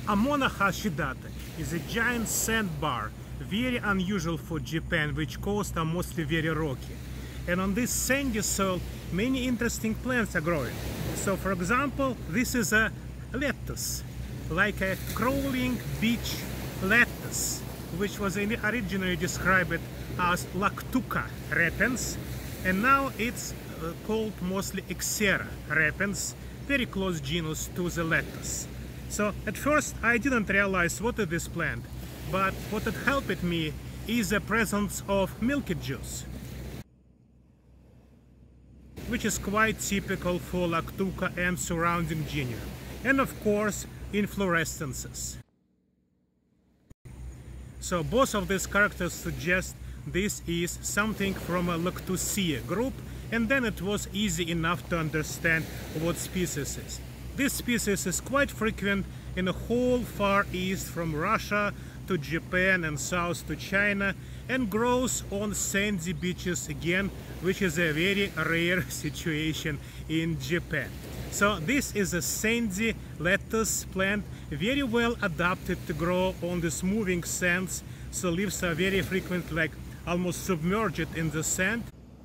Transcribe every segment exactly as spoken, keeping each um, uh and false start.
Amona hashidate is a giant sandbar, very unusual for Japan, which coasts are mostly very rocky. And on this sandy soil, many interesting plants are growing. So, for example, this is a lettuce, like a crawling beach lettuce, which was originally described as Lactuca repens, and now it's uh, called mostly Ixera repens, very close genus to the lettuce. So at first I didn't realize what is this plant, but what it helped me is the presence of milky juice, which is quite typical for Lactuca and surrounding genera, and of course inflorescences. So both of these characters suggest this is something from a Lactuceae group, and then it was easy enough to understand what species is. This species is quite frequent in the whole Far East, from Russia to Japan and south to China, and grows on sandy beaches again, which is a very rare situation in Japan. So this is a sandy lettuce plant, very well adapted to grow on this moving sands. So leaves are very frequent, like almost submerged in the sand,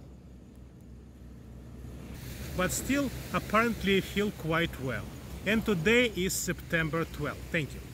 but still apparently feel quite well. And today is September twelfth. Thank you.